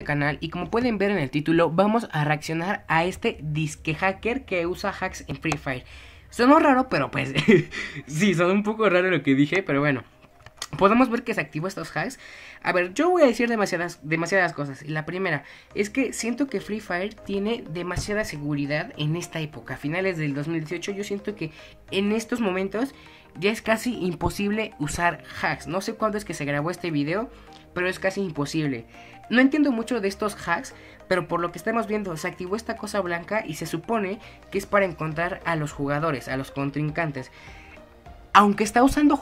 canal y como pueden ver en el título, vamos a reaccionar a este disque hacker que usa hacks en Free Fire. Sonó raro, pero pues sí, sonó un poco raro lo que dije, pero bueno. Podemos ver que se activó estos hacks. A ver, yo voy a decir demasiadas cosas. Y la primera es que siento que Free Fire tiene demasiada seguridad en esta época. A finales del 2018 yo siento que en estos momentos ya es casi imposible usar hacks. No sé cuándo es que se grabó este video, pero es casi imposible. No entiendo mucho de estos hacks, pero por lo que estamos viendo se activó esta cosa blanca y se supone que es para encontrar a los jugadores, a los contrincantes. Aunque está usando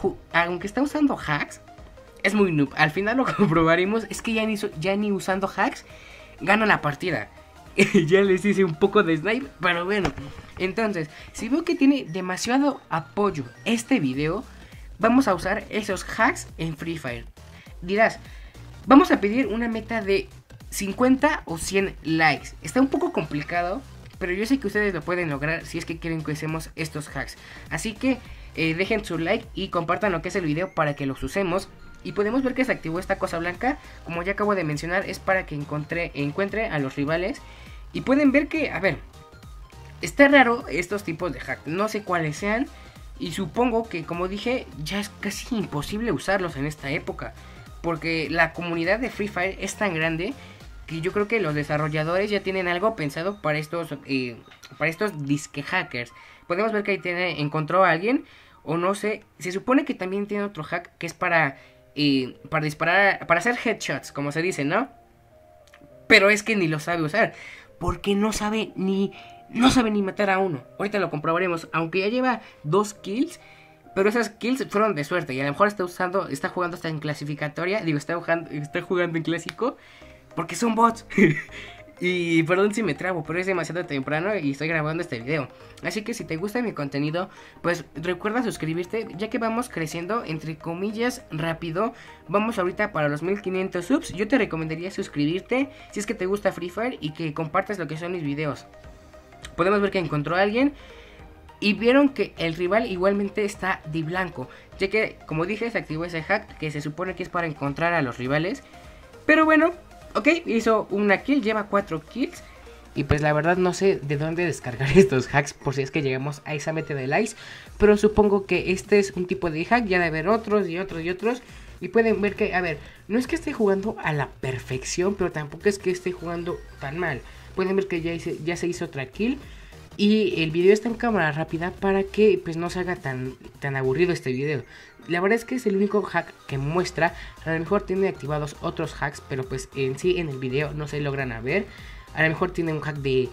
hacks, es muy noob. Al final lo comprobaremos, es que ya ni usando hacks gana la partida. Ya les hice un poco de snipe, pero bueno. Entonces, si veo que tiene demasiado apoyo este video, vamos a usar esos hacks en Free Fire. Dirás, vamos a pedir una meta de 50 o 100 likes. Está un poco complicado, pero yo sé que ustedes lo pueden lograr si es que quieren que usemos estos hacks. Así que dejen su like y compartan lo que es el video para que los usemos. Y podemos ver que se activó esta cosa blanca. Como ya acabo de mencionar, es para que encuentre a los rivales. Y pueden ver que, a ver, está raro estos tipos de hacks. No sé cuáles sean. Y supongo que, como dije, ya es casi imposible usarlos en esta época. Porque la comunidad de Free Fire es tan grande que yo creo que los desarrolladores ya tienen algo pensado para estos disque hackers. Podemos ver que ahí encontró a alguien. O no sé, se supone que también tiene otro hack que es para disparar, para hacer headshots, como se dice, ¿no? Pero es que ni lo sabe usar, porque no sabe ni matar a uno. Ahorita lo comprobaremos, aunque ya lleva 2 kills, pero esas kills fueron de suerte y a lo mejor está jugando hasta en clasificatoria, está jugando en clásico, porque son bots. Y perdón si me trabo, pero es demasiado temprano y estoy grabando este video. Así que si te gusta mi contenido, pues recuerda suscribirte, ya que vamos creciendo, entre comillas, rápido. Vamos ahorita para los 1500 subs. Yo te recomendaría suscribirte si es que te gusta Free Fire y que compartas lo que son mis videos. Podemos ver que encontró a alguien y vieron que el rival igualmente está de blanco, ya que, como dije, se activó ese hack que se supone que es para encontrar a los rivales. Pero bueno, ok, hizo una kill, lleva 4 kills. Y pues la verdad no sé de dónde descargar estos hacks por si es que llegamos a esa meta de likes. Pero supongo que este es un tipo de hack, ya de haber otros y otros y otros. Y pueden ver que, a ver, no es que esté jugando a la perfección, pero tampoco es que esté jugando tan mal. Pueden ver que ya se hizo otra kill. Y el video está en cámara rápida para que pues no se haga tan aburrido este video. La verdad es que es el único hack que muestra. A lo mejor tiene activados otros hacks, pero pues en sí en el video no se logran a ver. A lo mejor tiene un hack de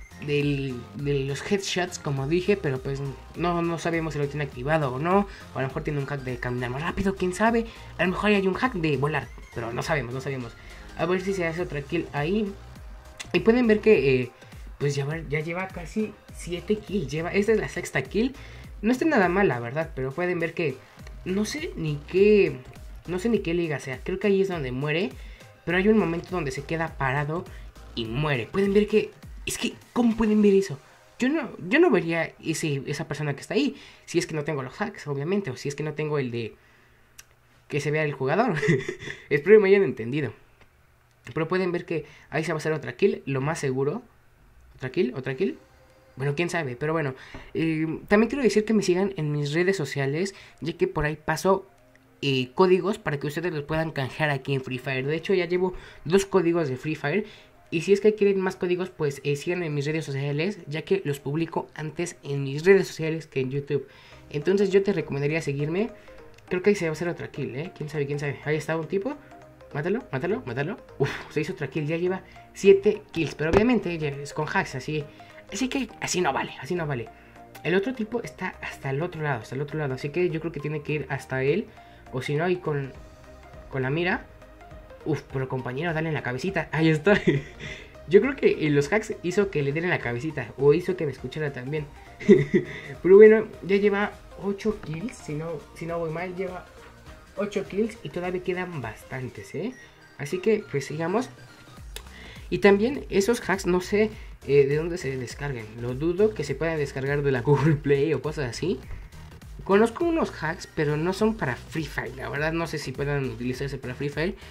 los headshots, como dije, pero pues no sabemos si lo tiene activado o no. O a lo mejor tiene un hack de caminar más rápido, quién sabe. A lo mejor hay un hack de volar, pero no sabemos. A ver si se hace otra kill ahí. Y pueden ver que pues ya lleva casi 7 kills. Esta es la 6ª kill. No está nada mal, la verdad, pero pueden ver que no sé ni qué liga sea. Creo que ahí es donde muere, pero hay un momento donde se queda parado y muere. Pueden ver que, es que, ¿cómo pueden ver eso? Yo no vería esa persona que está ahí, si es que no tengo los hacks, obviamente, o si es que no tengo el de que se vea el jugador. Espero que me hayan entendido. Pero pueden ver que ahí se va a hacer otra kill, lo más seguro. ¿Otra kill? Bueno, quién sabe, pero bueno. También quiero decir que me sigan en mis redes sociales, ya que por ahí paso códigos para que ustedes los puedan canjear aquí en Free Fire. De hecho, ya llevo 2 códigos de Free Fire. Y si es que quieren más códigos, pues síganme en mis redes sociales, ya que los publico antes en mis redes sociales que en YouTube. Entonces yo te recomendaría seguirme. Creo que ahí se va a hacer otra kill, ¿Quién sabe? Ahí está un tipo. Mátalo. Uf, se hizo otra kill, ya lleva 7 kills. Pero obviamente ya es con hacks, así que así no vale. El otro tipo está hasta el otro lado. Así que yo creo que tiene que ir hasta él. O si no, ahí con la mira. Uf, pero compañero, dale en la cabecita. Ahí está. Yo creo que los hacks hizo que le den en la cabecita. O hizo que me escuchara también. Pero bueno, ya lleva 8 kills. Si no voy mal, lleva 8 kills y todavía quedan bastantes, Así que pues sigamos. Y también esos hacks no sé de dónde se descarguen. Lo dudo que se puedan descargar de la Google Play o cosas así. Conozco unos hacks, pero no son para Free Fire. La verdad no sé si puedan utilizarse para Free Fire.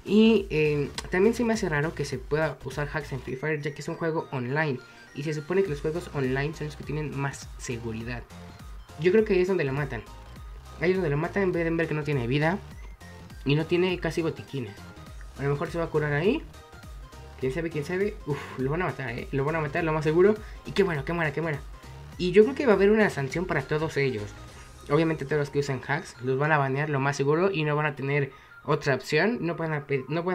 Y también se me hace raro que se pueda usar hacks en Free Fire, ya que es un juego online. Y se supone que los juegos online son los que tienen más seguridad. Yo creo que ahí es donde lo matan. Ahí es donde lo matan en vez de ver que no tiene vida. Y no tiene casi botiquines. A lo mejor se va a curar ahí. Quién sabe, quién sabe. Uf, lo van a matar, lo van a matar, lo más seguro. Y que bueno, que muera, que muera. Y yo creo que va a haber una sanción para todos ellos. Obviamente todos los que usan hacks los van a banear lo más seguro. Y no van a tener otra opción. No van a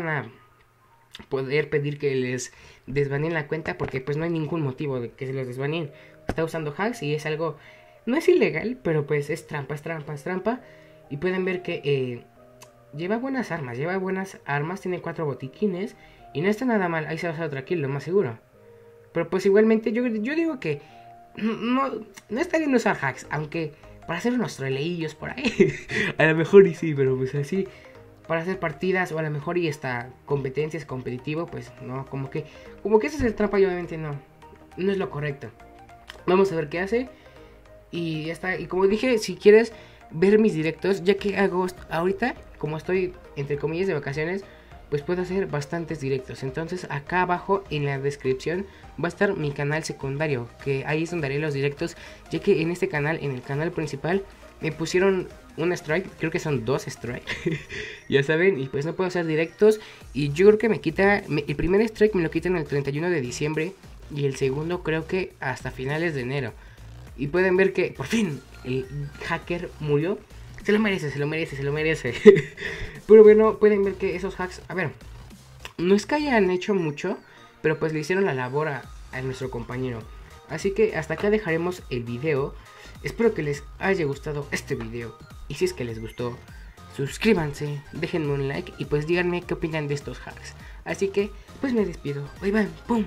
poder pedir que les desbaneen la cuenta, porque pues no hay ningún motivo de que se los desbaneen. Está usando hacks y es algo, no es ilegal, pero pues es trampa, es trampa, es trampa. Y pueden ver que lleva buenas armas, tiene 4 botiquines y no está nada mal. Ahí se va a hacer otra kill, lo más seguro. Pero pues igualmente yo digo que no está bien usar hacks, aunque para hacer unos troleillos por ahí a lo mejor y sí, pero pues así para hacer partidas o a lo mejor y hasta competencias competitivo, pues no, como que ese es el trampa y obviamente no es lo correcto. Vamos a ver qué hace. Y ya está. Y como dije, si quieres ver mis directos, ya que hago ahorita, como estoy entre comillas de vacaciones, pues puedo hacer bastantes directos. Entonces acá abajo en la descripción va a estar mi canal secundario, que ahí es donde haré los directos, ya que en este canal, en el canal principal, me pusieron un strike, creo que son 2 strikes, ya saben, y pues no puedo hacer directos. Y yo creo que el primer strike me lo quitan el 31 de diciembre y el segundo creo que hasta finales de enero. Y pueden ver que por fin el hacker murió. Se lo merece, se lo merece, se lo merece. Pero bueno, pueden ver que esos hacks, a ver, no es que hayan hecho mucho, pero pues le hicieron la labor a nuestro compañero. Así que hasta acá dejaremos el video. Espero que les haya gustado este video. Y si es que les gustó, suscríbanse, déjenme un like y pues díganme qué opinan de estos hacks. Así que pues me despido. Bye bye, pum.